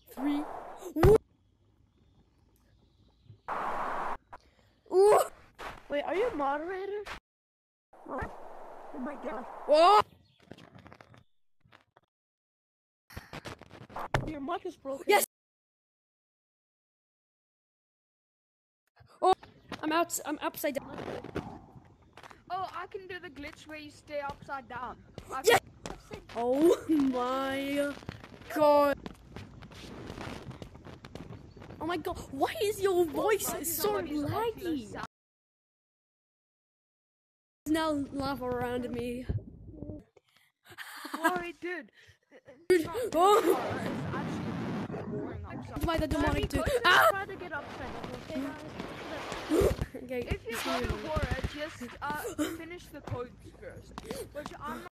3. Ooh. Wait, are you a moderator? Oh my god. Whoa. Your mic is broken. Yes. Oh, I'm upside down. Oh, I can do the glitch where you stay upside down. Yes. Oh my god. Oh my god. Why is your voice so laggy? There's now lava around me. Oh, it did. Oh. It's actually boring upside. By the demonic dude. Try to get upside down, okay, guys? Okay. If you go to horror, just finish the codes first. Which I'm